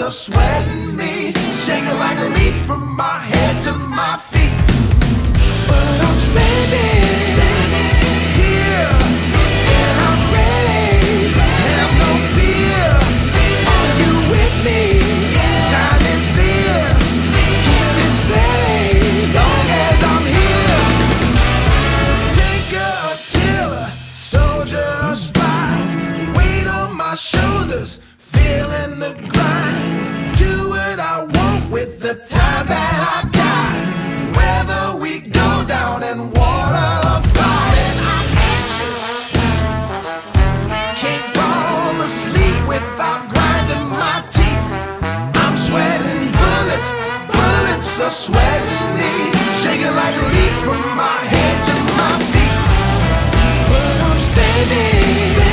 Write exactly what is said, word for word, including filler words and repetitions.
are sweating me, shaking like a leaf from my head to my feet. But I'm standing, standing here, and I'm ready, have no fear. Are you with me? Time is near, keep it steady, as long as I'm here. Tinker, tiller, soldier, spy, weight on my shoulders, feeling the grind. Do what I want with the time that I got, whether we go down in water or fire. And I'm anxious, can't fall asleep without grinding my teeth. I'm sweating bullets, bullets are sweating me, shaking like a leaf from my head to my feet. But I'm standing,